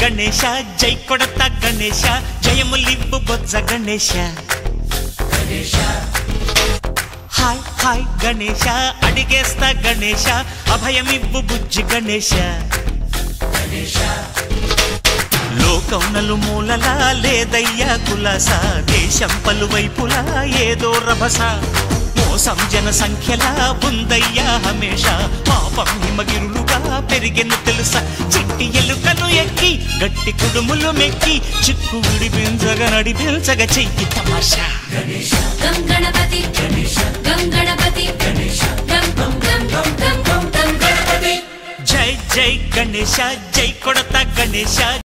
గణేశ జై కొడతా గణేశ జయములివ్వు బొజ్జ గణేశ హాయ్ హాయ్ గణేశ అడిగేస్తా గణేశ అభయమివ్వు బుజ్జి గణేశ లోకం నలుమూలలా లేదయ్యా కులాస దేశం పలువైపులా ఏదో రభస మోసం జన సంఖ్యలా ఉందయ్యా హమేష పాపం హిమగిరులుగా పెరిగెను తెలుసా చిట్టి ఎలుకను ఎక్కి గట్టి కుడుములు మెక్కి చిక్కు విడిపించగా నడిపించగా చెయ్యి తమాషా గం గణపతి గం గణపతి గం గం గం గం గం గం గణపతి జై జై గణేశ జై కొడతా గణేశ